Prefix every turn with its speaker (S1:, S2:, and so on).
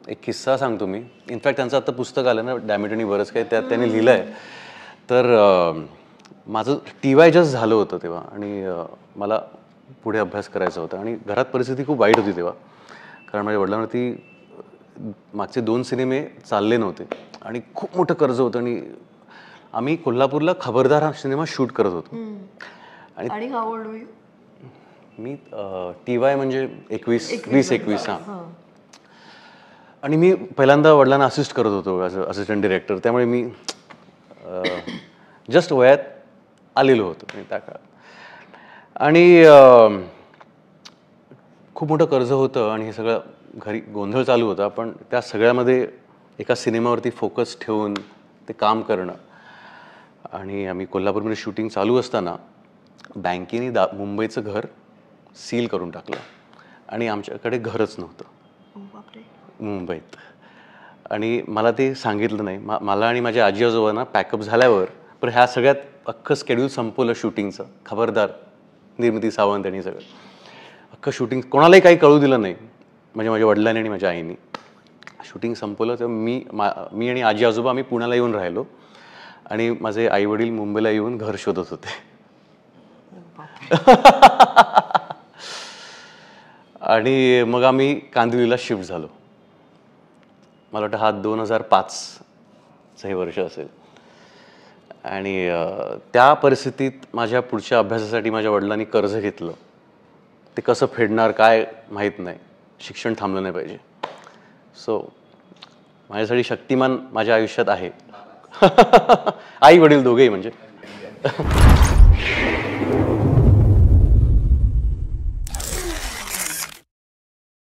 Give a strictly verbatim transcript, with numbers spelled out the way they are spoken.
S1: एक किस्सा सांगतो मी. इनफॅक्ट त्यांचं आता पुस्तक आलं ना डॅम इट आणि बरंच काही त्यात त्यांनी लिहिलं आहे. तर माझं टी वाय जस्ट झालं होतं तेव्हा आणि मला पुढे अभ्यास करायचा होता आणि घरात परिस्थिती खूप वाईट होती तेव्हा, कारण माझ्या वडिलांवरती मागचे दोन सिनेमे चालले नव्हते आणि खूप मोठं कर्ज होतं आणि आम्ही कोल्हापूरला खबरदार हा सिनेमा शूट करत होतो.
S2: आणि हाऊ ओल्ड वर यू?
S1: मी टी वाय म्हणजे एकवीस वीस एकवीस हा. आणि मी पहिल्यांदा वडिलांना असिस्ट करत होतो ॲज अ असिस्टंट डिरेक्टर, त्यामुळे मी जस्ट वयात आलेलो होतो त्या काळात. आणि खूप मोठं कर्ज होतं आणि हे सगळं घरी गोंधळ चालू होता, पण त्या सगळ्यामध्ये एका सिनेमावरती फोकस ठेवून ते काम करणं. आणि आम्ही कोल्हापूरमध्ये शूटिंग चालू असताना बँकेने दा मुंबईचं घर सील करून टाकलं आणि आमच्याकडे घरच नव्हतं मुंबईत. आणि मला ते सांगितलं नाही. मा मला आणि माझ्या आजी आजोबांना पॅकअप झाल्यावर पण ह्या सगळ्यात अख्खं शेड्यूल संपवलं शूटिंगचं. खबरदार निर्मिती सावंत यांनी सगळं अख्खं शूटिंग कोणालाही काही कळू दिलं नाही, म्हणजे माझ्या वडिलांनी आणि माझ्या आईनी. शूटिंग संपवलं तर मी मा मी आणि आजी आजोबा आम्ही पुण्याला येऊन राहिलो आणि माझे आई वडील मुंबईला येऊन घर शोधत होते. आणि मग आम्ही कांदिवलीला शिफ्ट झालो. मला वाटतं हा दोन हजार पाचचं हे वर्ष असेल. आणि त्या परिस्थितीत माझ्या पुढच्या अभ्यासासाठी माझ्या वडिलांनी कर्ज घेतलं. ते कसं फेडणार काय माहीत नाही. शिक्षण थांबलं नाही पाहिजे. सो माझ्यासाठी शक्तिमान माझ्या आयुष्यात आहे. आई वडील दोघेही म्हणजे.